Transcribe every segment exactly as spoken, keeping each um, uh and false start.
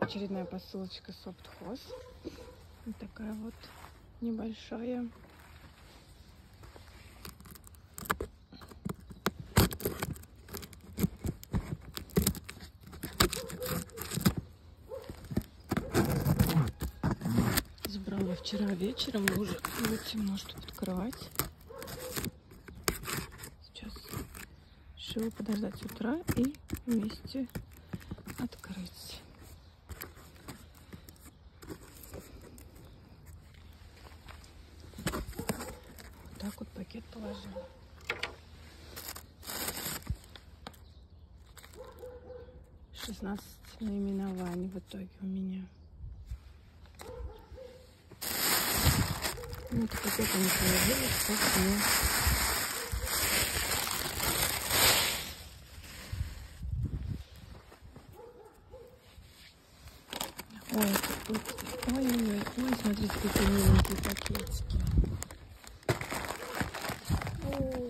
Очередная посылочка Софтхоз. Вот такая вот небольшая. Забрала вчера вечером, уже было темно, чтобы открывать. Сейчас решила подождать с утра и вместе открыть. Вот так вот пакет положила. шестнадцать наименований в итоге у меня. Вот пакет они положили, что мне. Ой, тут, ой, ой, ой, смотрите, какие миленькие пакетики. О.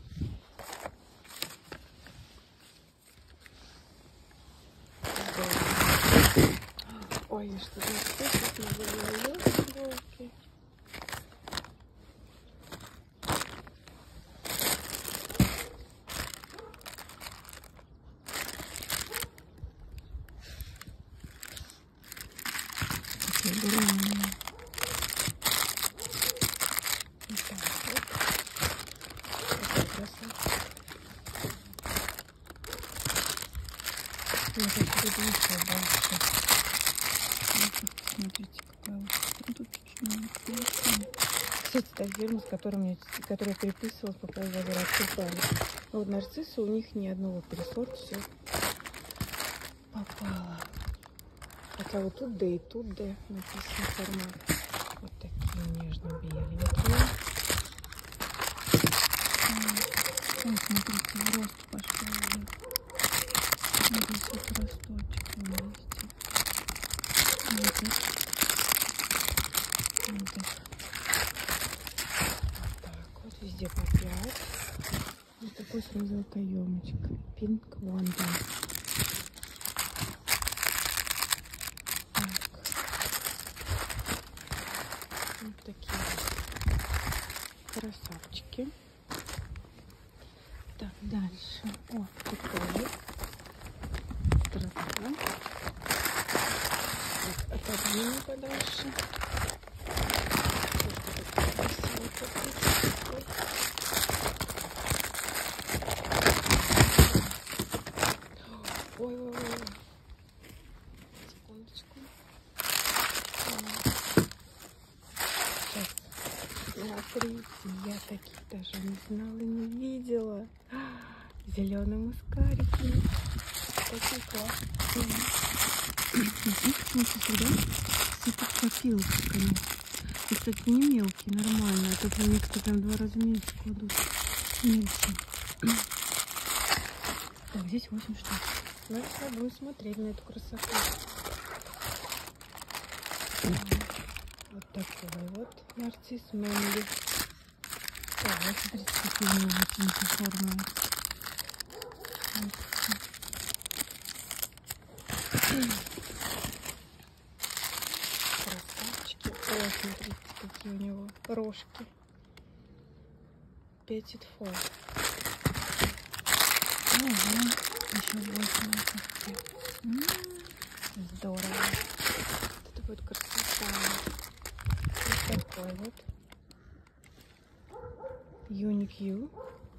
Ой, что здесь елки. Огромные. Вот так вот. Какая красота. Я хочу тут еще больше. Смотрите, какая вот. Тут чуть-чуть. Кстати, та фирма, с которой я переписывалась, пока я забирала. А вот нарциссы, у них ни одного пересорта, все попало. Хотя вот тут да и тут да написан формат. Вот такие нежно-беленькие. Ой, смотрите, в рост пошел уже. Здесь вот росточек есть. Вот так. Вот так. Вот так вот, везде по пять. Вот такой сразу каемочек. Pink Wonder. Вот такие красавчики. Так, дальше. О, такой. Красота. Так, отодвинем подальше. Ой-ой-ой. Секундочку. Смотрите, я таких даже не знала, не видела. Зеленые мускарики. Такие классные. Все тут копилки, конечно. И, кстати, не мелкие, нормальные. А тут они, кстати, там два раза меньше кладут. Меньше. Так, здесь восемь штук. Ну, сейчас будем смотреть на эту красоту. Вот такой вот нарцисс Мэнли. Так, вот смотрите, какие у него ботинки формы. Красавчики. О, смотрите, какие у него рожки. Petit Four. Ого, еще больше вот здорово. Это будет красота. Вот такой вот. Unique.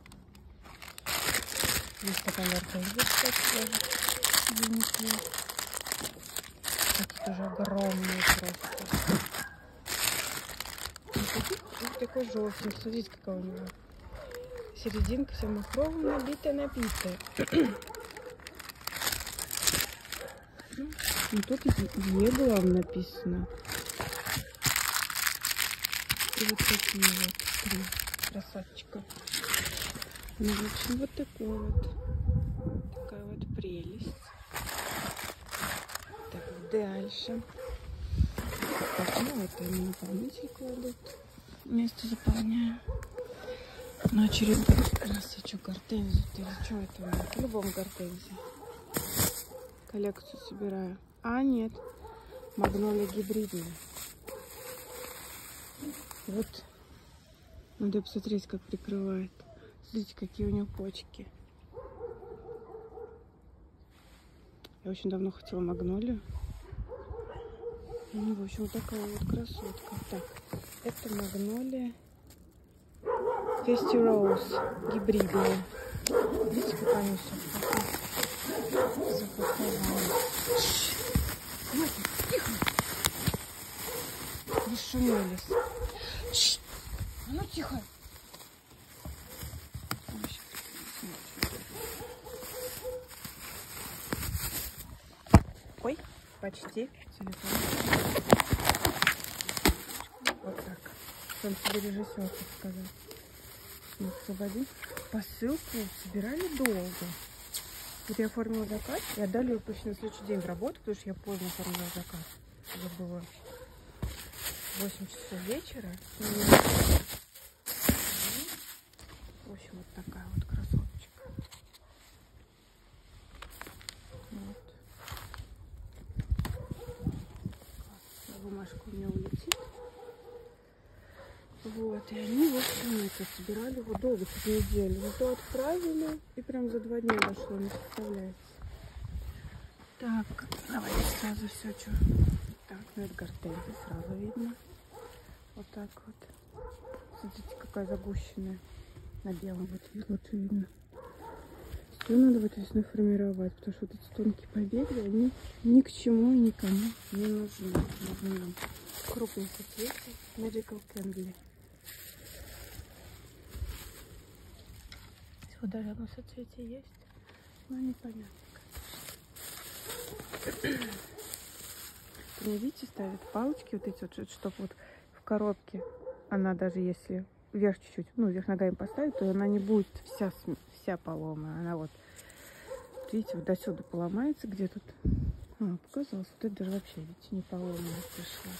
Здесь такая яркая вещь, тоже. Unique. Это тоже огромный просто. Вот такой желтый. Смотрите, какая у него. Серединка вся махровая, набитая, набитая. Ну, тут Е главное написано. И вот такие вот три красавчика. Ну, в общем, вот такой вот. Такая вот прелесть. Так, дальше. Так, ну, это они наполнитель кладут. Место заполняю. На очередной. Раз я что, гортензию? Или что это у меня? По-любому гортензия. Коллекцию собираю. А, нет. Магнолия гибридная. Вот. Надо посмотреть, как прикрывает. Смотрите, какие у нее почки. Я очень давно хотела магнолию. Ну, в общем, вот такая вот красотка. Так, это магнолия Фести Роуз гибридная. Видите, какая она все запакована. Тихо! Не шумелись. Шш! А ну тихо! Ой, почти телефон. Вот так. Сам себе режиссер, так сказать. Мы освободим. Посылку собирали долго. Вот я оформила заказ и отдали ее почти на следующий день в работу, потому что я поздно оформила заказ. Уже было восемь часов вечера. И... в общем, вот такая вот красоточка. Вот. Бумажка у меня улетит. Вот, и они, в общем, это собирали его долго, тут неделю. Зато отправили, и прям за два дня дошло, не представляете. Так, давайте сразу все, что. Так, ну это гортензия, сразу видно. Вот так вот. Смотрите, какая загущенная. На белом вот лучше видно. Все надо вот весной формировать, потому что вот эти тонкие побеги, они ни к чему и никому не нужны. Нужны нам крупные соцветия Magical Candle. Вот даже одно соцветие есть, но непонятно. Мне, видите, ставят палочки вот эти вот, чтобы вот в коробке она даже если вверх чуть-чуть, ну, вверх ногами поставить, то она не будет вся, вся поломая. Она вот, видите, вот до сюда поломается, где тут. А, показалось, вот это даже вообще, видите, не поломанная пришла.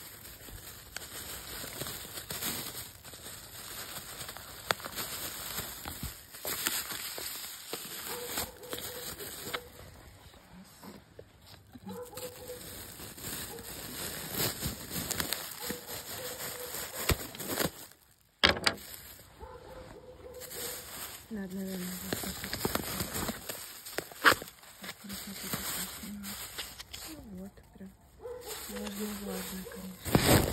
Надо, наверное, ну вот, прям влажно-влажно, конечно.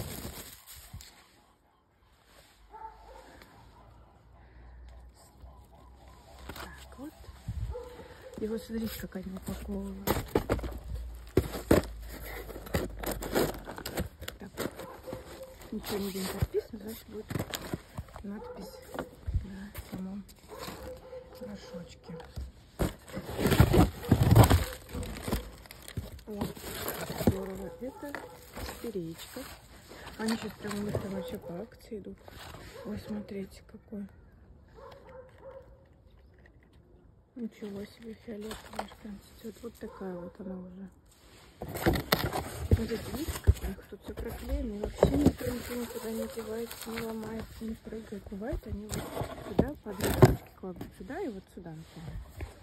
Так вот. И вот смотрите, как они упаковывают. Так, ничего нигде не подписано, значит будет надпись на самом горшочки. Вот, здорово. Это спиреечка. Они сейчас прямо у них там вообще по акции идут. Ой, смотрите, какой. Ничего себе, фиолетовая прям цветет. Вот такая вот она уже. Смотрите, видите, как у них тут все проклеено. И вообще никто ничего никуда не девается, не ломается, не прыгает. Бывает, они вот сюда по одной ручке кладут, сюда и вот сюда, например.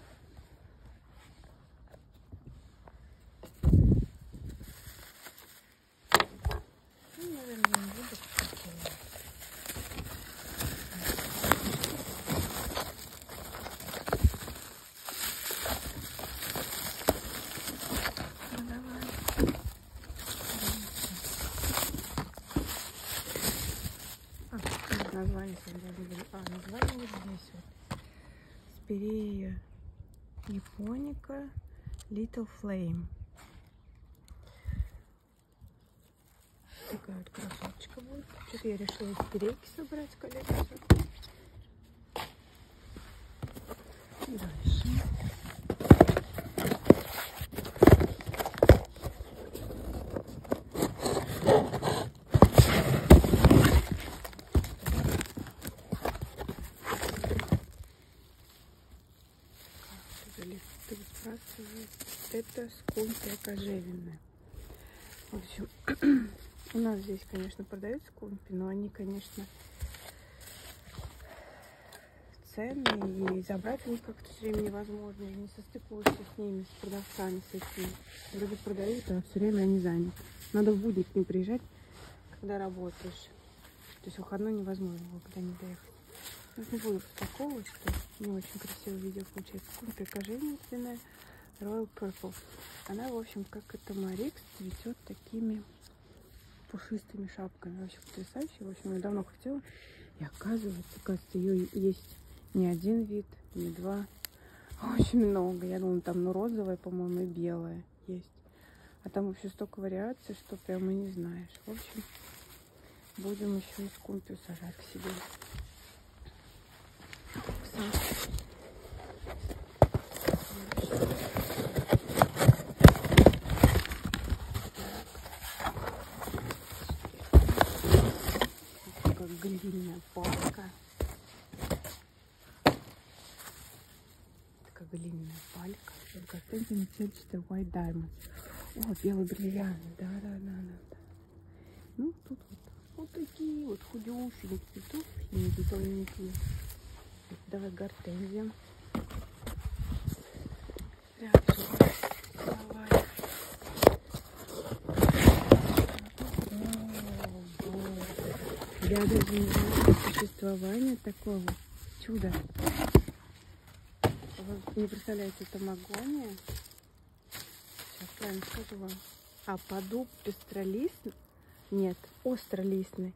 Ну, наверное, не буду. Ну, давай. А, название забыли. А, название вот здесь вот. Спирея японика Little Flame. Такая вот красоточка будет. Что-то я решила из спирейки собрать коллекцию. Дальше. Листы выбрасывают. Это скумпия кожевенная. В общем, у нас здесь, конечно, продают скумпи, но они, конечно, цены, и забрать у них как-то все время невозможно. Я не состыкуешься с ними, с продавцами, с этими. Вроде продают, а все время они заняты. Надо в будни к ним приезжать, когда работаешь. То есть в выходной невозможно было куда-нибудь доехать. Я не буду распаковывать, что не очень красивое видео получается. Кумпелька женственная, Royal Purple. Она, в общем, как это Марикс, цветет такими пушистыми шапками. Вообще потрясающе. В общем, я давно хотела. И оказывается, оказывается, ее есть не один вид, не два. Очень много. Я думала, там ну розовая, по-моему, и белая есть. А там вообще столько вариаций, что прямо не знаешь. В общем, будем еще и скумпию сажать к себе. Как глиняная палка. Такая глиняная палька. Гортензия цветчатая White Diamond. О, белый бриллиант. Да, да, да, да, да. Ну, тут вот, вот такие вот худющие цветочки, тоненькие. Давай гортензия. Давай. Я даже не знаю существование такого чуда. Вы не представляете, это магония. Сейчас правильно скажу вам. А подуб пестролистный? Нет, остролистный.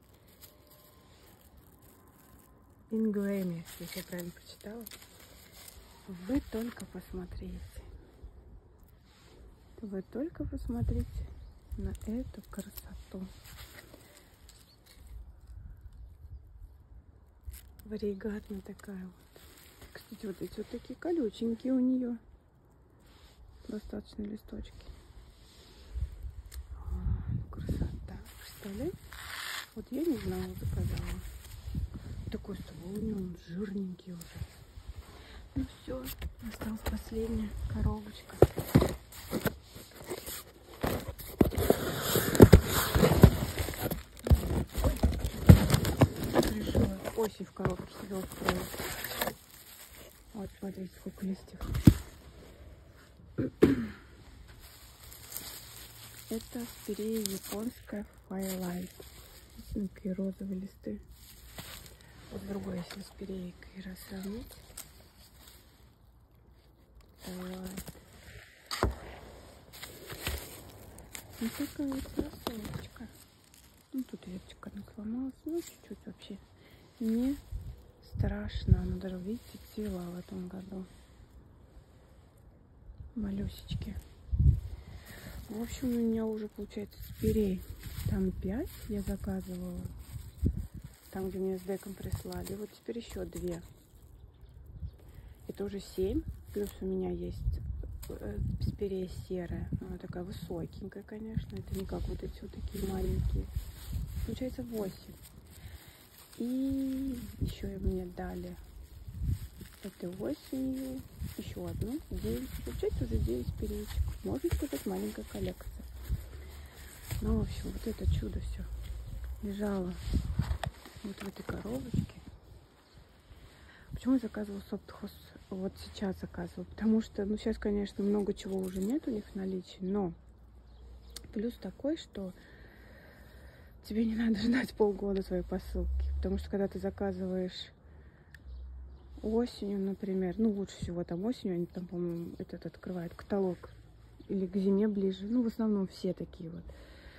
Ингрэми, если я правильно прочитала. Вы только посмотрите. Вы только посмотрите на эту красоту. Варигатная такая вот. Кстати, вот эти вот такие колюченькие у нее. Достаточно листочки. О, красота. Представляете? Вот я не знала, заказала. Такой ствол у него, он жирненький уже. Ну все, осталась последняя коробочка. Решила осень в коробке себе устроить. Вот, смотрите, сколько листьев. Это спирея японская Firelight. Такие розовые листы. Вот другой, если с спиреей раз сравнить. Вот. Вот такая вот красоточка. Ну, тут веточка она сломалась. Ну, чуть-чуть вообще. Не страшно. Она даже, видите, цвела в этом году. Малюсечки. В общем, у меня уже получается спирей. Там пять я заказывала. Там, где мне с деком прислали. Вот теперь еще две. Это уже семь. Плюс у меня есть спирея серая. Она такая высокенькая, конечно. Это не как вот эти вот такие маленькие. Получается восемь. И еще мне дали этой осенью еще одну. девять. Получается уже девять спиреечек. Можно сказать, маленькая коллекция. Ну, в общем, вот это чудо все лежало вот в этой коробочке. Почему я заказывала Соптхоз? Вот сейчас заказывала. Потому что, ну, сейчас, конечно, много чего уже нет у них в наличии. Но плюс такой, что тебе не надо ждать полгода своей посылки. Потому что, когда ты заказываешь осенью, например, ну, лучше всего там осенью, они там, по-моему, этот открывают каталог. Или к зиме ближе. Ну, в основном все такие вот.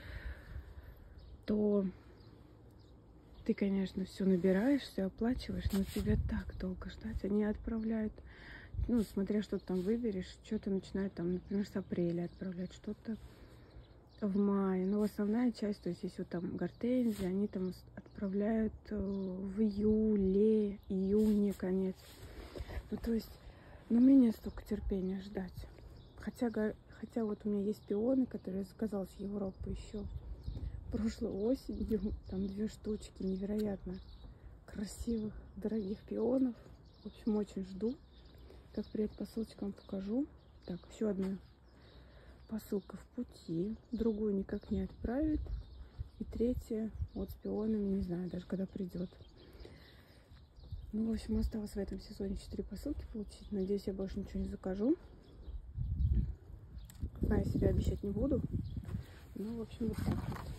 То ты, конечно, все набираешь, все оплачиваешь, но тебе так долго ждать. Они отправляют, ну, смотря что ты там выберешь, что-то начинают там, например, с апреля отправлять, что-то в мае. Но основная часть, то есть если вот там гортензии, они там отправляют в июле, июне, конец. Ну, то есть, ну, мне нет столько терпения ждать. Хотя, хотя вот у меня есть пионы, которые я заказала с Европы еще прошлой осенью. Там две штучки невероятно красивых, дорогих пионов. В общем, очень жду. Как приедет посылочка, вам покажу. Так, еще одна посылка в пути. Другую никак не отправит. И третья вот с пионами, не знаю даже, когда придет. Ну, в общем, осталось в этом сезоне четыре посылки получить. Надеюсь, я больше ничего не закажу. Знаю, себе обещать не буду. Ну, в общем, вот так вот.